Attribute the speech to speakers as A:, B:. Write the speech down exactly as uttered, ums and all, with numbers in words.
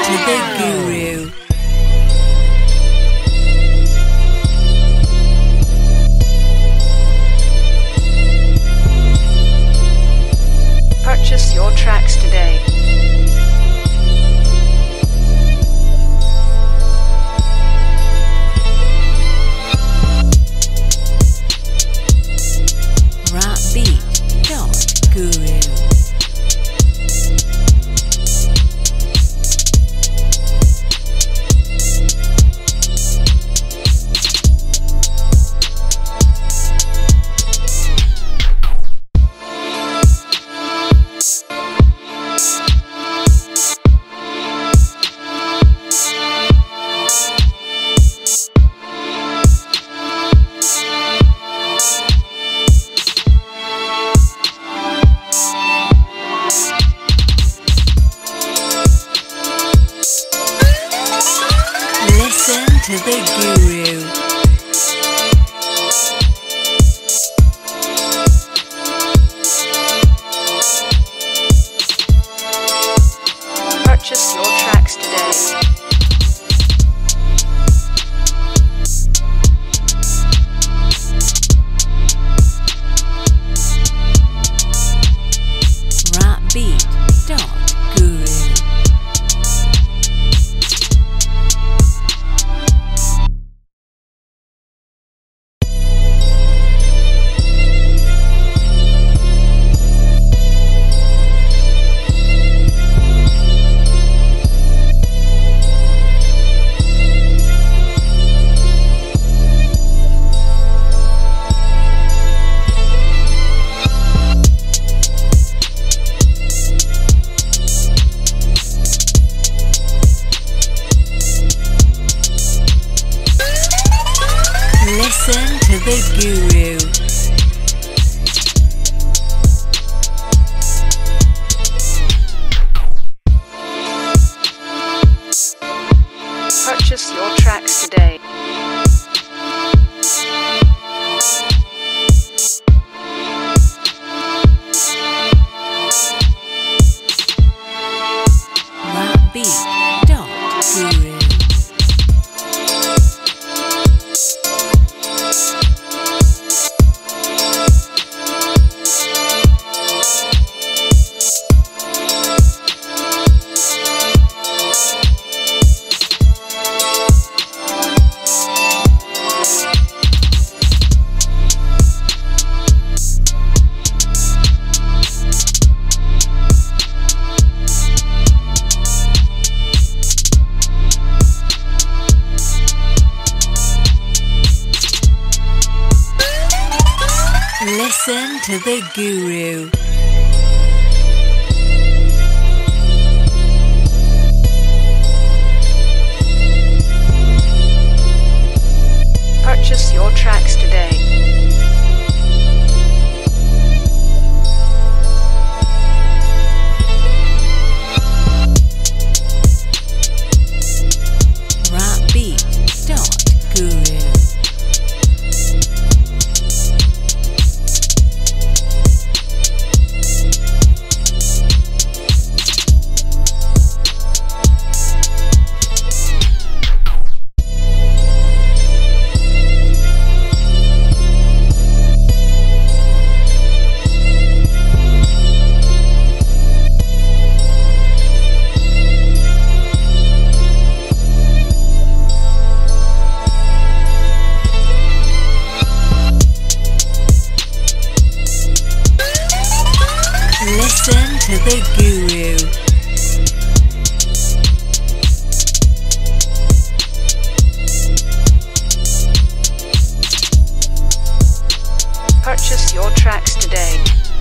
A: to the guru.
B: Purchase your tracks today.
A: Rapbeat dot guru. Listen to the guru.
B: Purchase your tracks today.
A: Rapbeat dot guru. Listen to the guru.
B: Purchase your tracks today.
A: Rapbeat dot guru. Listen to the guru.
B: Purchase your tracks today.
A: Rapbeat dot guru. Listen to the guru.
B: Purchase your tracks today.